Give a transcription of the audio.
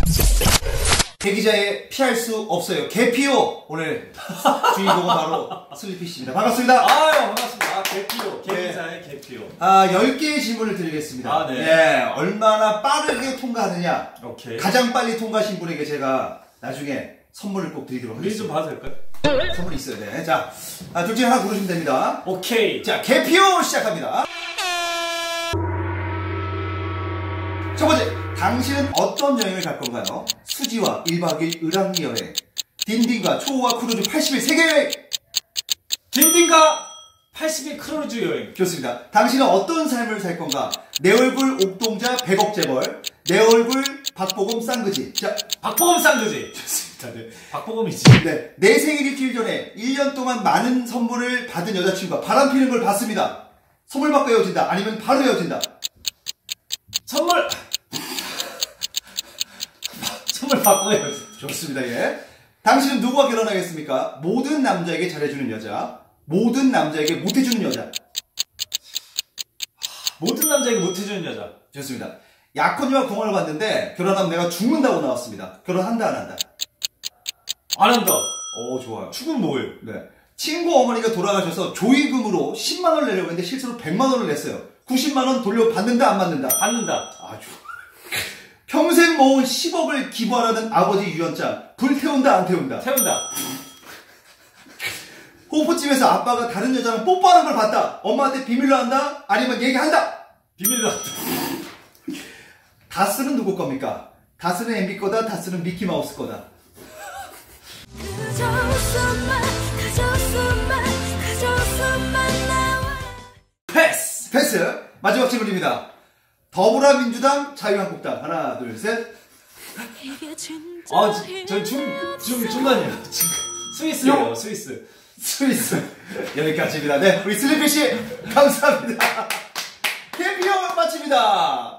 대기자의 피할 수 없어요. 개피오! 오늘 주인공은 바로 슬리피씨입니다. 반갑습니다. 아유, 반갑습니다. 개피오. 개기자의 네. 개피오. 10개의 질문을 드리겠습니다. 네. 네. 얼마나 빠르게 통과하느냐. 오케이. 가장 빨리 통과하신 분에게 제가 나중에 선물을 꼭 드리도록 하겠습니다. 좀 봐도 될까요? 선물이 있어야 돼. 자, 둘 중에 하나 고르시면 됩니다. 오케이. 자, 개피오 시작합니다. 첫 번째, 당신은 어떤 여행을 갈 건가요? 수지와 1박 2일 을왕리 여행, 딘딘과 초호와 크루즈 80일 세계 여행. 딘딘과 80일 크루즈 여행. 좋습니다. 당신은 어떤 삶을 살 건가? 내 얼굴 옥동자 100억 재벌, 내 얼굴 박보검 쌍그지. 자, 박보검 쌍그지. 좋습니다. 네. 박보검이지. 네, 내 생일 일주일 전에 1년 동안 많은 선물을 받은 여자친구가 바람 피는 걸 봤습니다. 선물 받고 헤어진다. 아니면 바로 헤어진다. 선물 받고 헤어진다. 좋습니다. 예. 당신은 누구와 결혼하겠습니까? 모든 남자에게 잘해주는 여자, 모든 남자에게 못해주는 여자. 모든 남자에게 못해주는 여자. 좋습니다. 약혼녀와 공원을 봤는데 결혼하면 내가 죽는다고 나왔습니다. 결혼한다 안 한다? 안 한다. 오, 좋아요. 축은 뭐예요? 네. 친구 어머니가 돌아가셔서 조의금으로 10만원을 내려고 했는데 실제로 100만원을 냈어요. 90만원 돌려받는다 안 받는다? 받는다. 아, 좋아. 평생 모은 10억을 기부하라는 아버지 유언장. 불태운다 안 태운다? 태운다. 호프집에서 아빠가 다른 여자랑 뽀뽀하는 걸 봤다. 엄마한테 비밀로 한다? 아니면 얘기한다? 비밀로 한다. 다스는 누구 겁니까? 다스는 MB 거다, 다스는 미키마우스 거다. 패스! 패스! 마지막 질문입니다. 더불어민주당, 자유한국당. 하나, 둘, 셋. 전 중간이에요. 스위스예요, 스위스. 스위스. 여기까지입니다. 네, 우리 슬리피씨, 감사합니다. 캠피어 마칩니다.